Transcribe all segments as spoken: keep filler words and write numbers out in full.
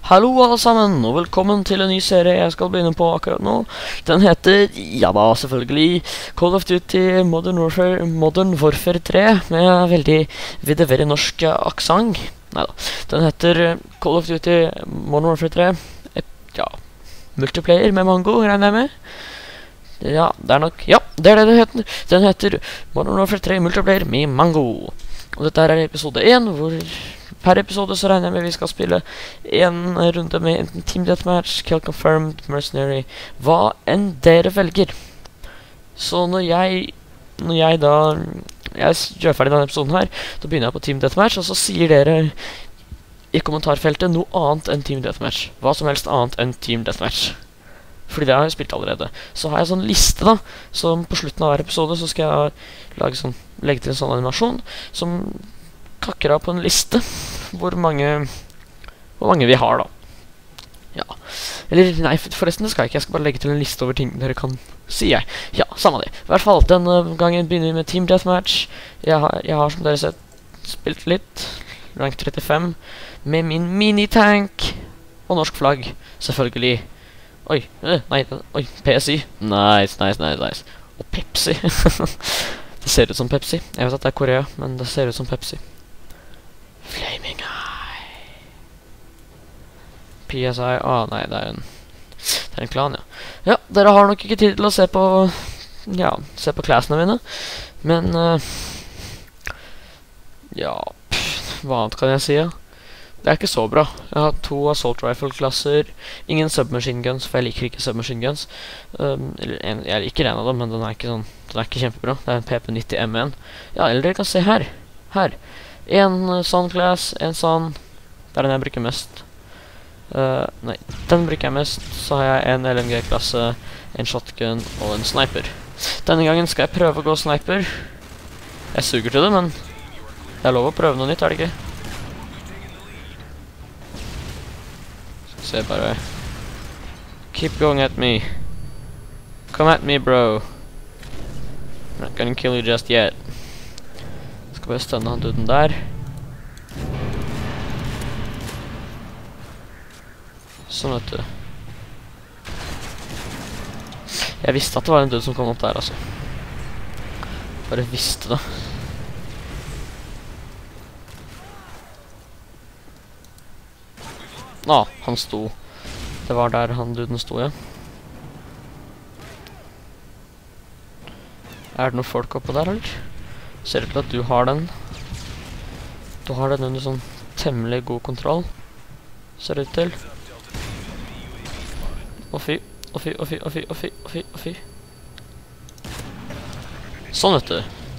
Hallo alle sammen, og velkommen til en ny serie jeg skal begynne på akkurat nå. Den heter, ja da, selvfølgelig, Call of Duty Modern Warfare, Modern Warfare tre, med veldig vidderlig norsk aksent. Neida, den heter Call of Duty Modern Warfare tre, ja, multiplayer med Mango, regner jeg med. Ja, det er nok, ja, det er det det heter. Den heter Modern Warfare tre multiplayer med Mango. Og dette er episode én, hvor per episode så regner jeg med vi skal spille en runde med enten Team Deathmatch, Kill Confirmed, Mercenary, hva enn dere velger. Så når jeg, når jeg da, jeg gjør ferdig denne episoden her, da begynner jeg på Team Deathmatch, og så sier dere i kommentarfeltet noe annet enn Team Deathmatch. Hva som helst annet enn Team Deathmatch. Fordi det har jeg spilt allerede. Så har jeg sånn liste da, som på slutten av hver episode så skal jeg lage sånn, legge til en sånn animasjon, som kakker av på en liste hvor mange hvor mange vi har da. Ja. Eller nei, forresten det skal jeg ikke. Jeg skal bare legge til en liste over ting dere kan si jeg. Ja, samme det. I hvert fall denne gangen begynner vi med Team Deathmatch. Jeg har, jeg har som dere sett spilt litt rank trettifem med min mini-tank og norsk flagg, selvfølgelig. Oi, øh, nei, oi, P S I. Nice, nice, nice, nice. Og Pepsi. Det ser ut som Pepsi. Jeg vet at det er Korea, men det ser ut som Pepsi. Flaming Eye. P S I, ah nei, det er en Det er en klan, ja. Ja, dere har nok ikke tid til å se på Ja, se på classene mine. Men uh, Ja, pff, hva annet kan jeg si, ja? Det er ikke så bra. Jeg har to assault rifle-klasser, ingen submachine guns, for jeg liker ikke submachine guns. Um, eller en, jeg liker en av dem, men den er ikke sånn, den er ikke kjempebra. Det er en P P nitti M én. Ja, eller dere kan se her. Her. En uh, sånn class, en sånn. Det er den jeg bruker mest. Uh, nei, den bruker jeg mest. Så har jeg en L M G-klasse, en shotgun og en sniper. Denne gangen skal jeg prøve å gå sniper. Jeg suger til det, men det er lov å prøve noe nytt, er det ikke? Så jeg bare keep going at me. Come at me, bro. I'm not gonna kill you just yet. Skal bare stønne han duden der. Sånn, vet du. Jeg visste at det var en dude som kom opp der, altså. Bare visste det. Nå, ah, han sto. Det var der han duden sto, ja. Er det noen folk oppe der, eller? Ser det til at du har den. Du har den under sånn temmelig god kontroll. Ser det ut til. Å fy, å fy, å fy, å fy, å fy, å fy, å fy. Sånn, vet du.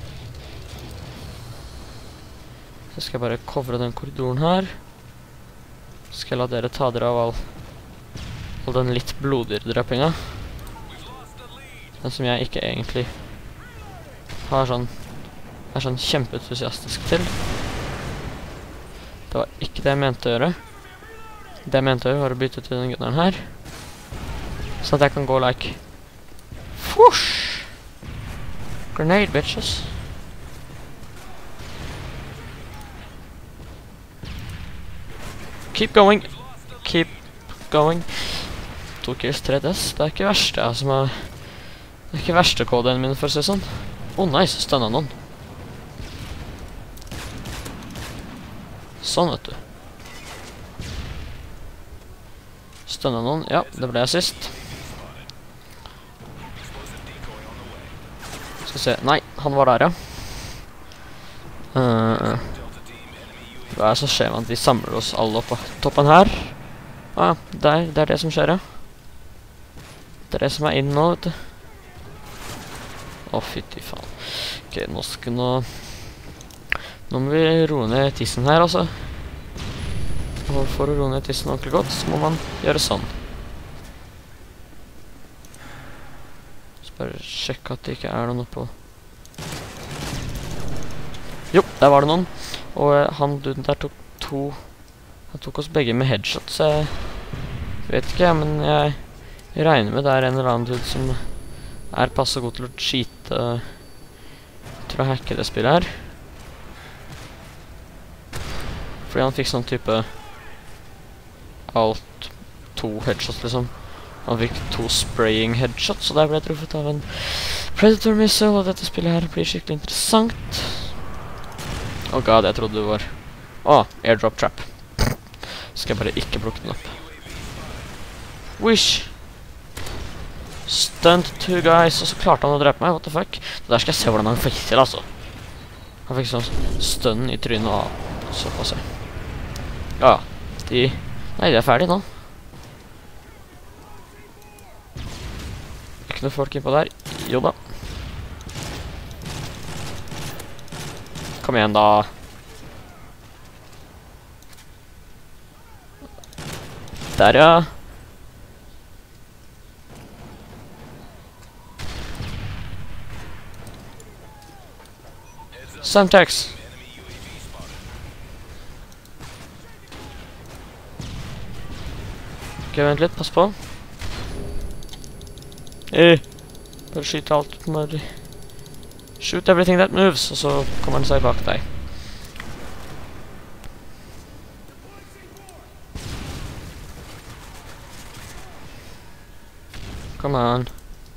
Så skal jeg bare covre den korridoren her. Skal jeg la dere ta dere av all, all den litt blodigere drøpinga. Den som jeg ikke egentlig har sånn, er sånn kjempeentusiastisk til. Det var ikke det jeg mente å gjøre. Det jeg mente å gjøre var å bytte til den gunneren her. Sånn at jeg kan gå like Whoosh! Grenade, bitches. Keep going. Keep going. To kills, tre deaths. Det er ikke verste jeg som er... Det er ikke verste K D-en min, for å si sånn. Å, oh, nice. Stønna noen. Sånn, vet du. Stønna noen. Ja, det ble jeg sist. Skal se. Nei, han var der, ja. Uh... Hva er det som skjer med at vi samler oss alle opp på toppen her? Ah, der, det er det som skjer, ja. Det er det som er inn nå, vet du. Å, fytti faen. Ok, nå skal nå... Nå må vi roe ned tissen her, altså. Og for å roe ned tissen ordentlig godt, så må man gjøre sånn. Så bare sjekke at det ikke er noe på... Jo, der var det noen. Og uh, han duden der tok to... Han tok oss begge med headshot, så jeg vet ikke, men jeg, jeg regner med det er en eller annen dude som er passet god til å cheate uh, til å hacke det spillet her. Fordi han fikk sånn type alt to headshots, liksom. Han fikk to spraying headshots, så der ble jeg truffet av en Predator missile, og dette spillet her blir skikkelig interessant. Åh, oh god, jeg trodde det var... Åh, oh, airdrop trap. Skal jeg bare ikke plukke den opp. Wish! Stunt two guys, og så klarte han å drepe meg, what the fuck? Der skal jeg se hvordan han fikk til, altså. Han fikk sånn stun i trynet, og så få se. Ja, de... Nei, de er ferdige nå. Ikke noe folk innpå der. Jo da. Kom igjen, da. Der, ja. Semtex. Ok, vent litt, pass på. Eh, bare skyte alt, bare... Shoot everything that moves, og så kommer han seg bak deg. Come on.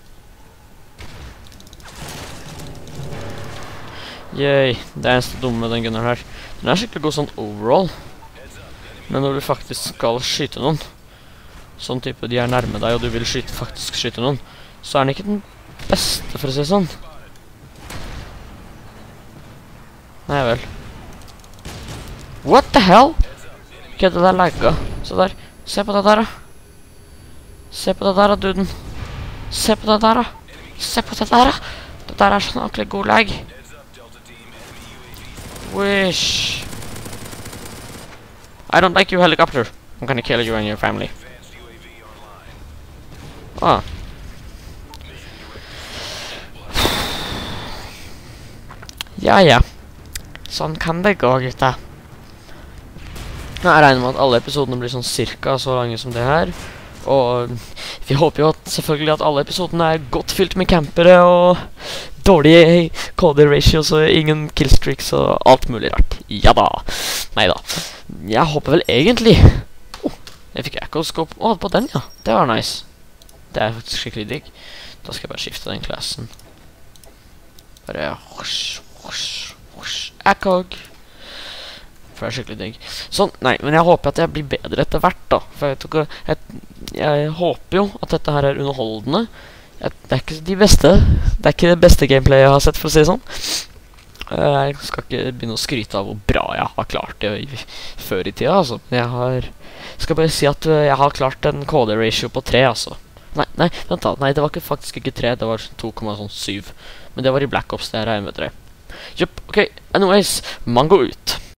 Yay, det er eneste dumme med den gunnen her. Den er skikkelig god sånn overall. Men når du faktisk skal skyte noen, sånn type de er nærme deg, og du vil skyte, faktisk skyte noen, så er den ikke den beste, for å si sånn. Nei vel. What the hell? Ok, det der lagga. Så der, se på det der da. Se på det der da, duden. Se på det der da. Se på det der da. Det der er sånn ordentlig god lag. Wish. I don't like you, helicopter. I'm gonna kill you and your family. Ah. Ja, ja. Sånn kan det gå, gutta. Jeg regner med at alle episodene blir sånn cirka så lange som det her. Og vi håper jo at selvfølgelig at alle episodene er godt fylt med campere og dårlige K D ratios og ingen killstreaks og alt mulig rart. Ja da. Neida. Jeg håper vel egentlig... Oh, jeg fikk echo-scope. Å, på den, ja. Det var nice. Det er faktisk skikkelig digg. Da skal jeg bare skifte den klassen. Bare... Hush, hush, hush. Echo. For det er skikkelig digg. Sånn, nei, men jeg håper at jeg blir bedre etter hvert da. For jeg, tok, jeg, jeg håper jo at dette her er underholdende. Jeg, det er ikke de beste. Det er ikke det beste gameplayet jeg har sett, for å si det sånn. Uh, jeg skal ikke begynne å skryte av hvor bra jeg har klart det i, før i tida, altså. Men jeg har... skal bare si at uh, jeg har klart en K D-ratio på tre, altså. Nei, nei, vent da. Nei, det var ikke, faktisk ikke tre, det var to komma syv. Men det var i Black Ops, det her er M V tre. Jupp, ok. Anyways, Mango ut.